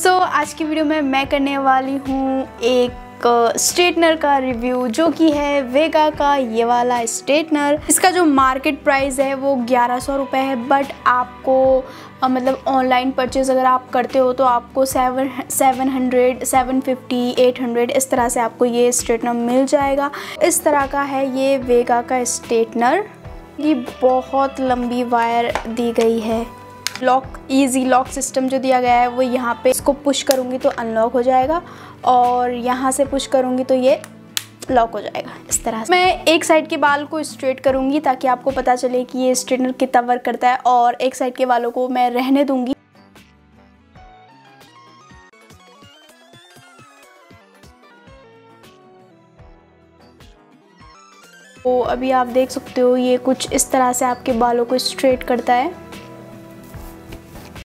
आज की वीडियो में मैं करने वाली हूँ एक स्ट्रेटनर का रिव्यू, जो कि है वेगा का ये वाला स्ट्रेटनर। इसका जो मार्केट प्राइस है वो 1100 रुपये है, बट आपको मतलब ऑनलाइन परचेज अगर आप करते हो तो आपको 700, 750, 800 इस तरह से आपको ये स्ट्रेटनर मिल जाएगा। इस तरह का है ये वेगा का स्ट्रेटनर। ये बहुत लंबी वायर दी गई है। इजी लॉक सिस्टम जो दिया गया है वो यहाँ पे इसको पुश करूँगी तो अनलॉक हो जाएगा, और यहाँ से पुश करूँगी तो ये लॉक हो जाएगा। इस तरह से मैं एक साइड के बाल को स्ट्रेट करूँगी ताकि आपको पता चले कि ये स्ट्रेटनर कितना वर्क करता है, और एक साइड के बालों को मैं रहने दूँगी। तो अभी आप देख सकते हो ये कुछ इस तरह से आपके बालों को स्ट्रेट करता है।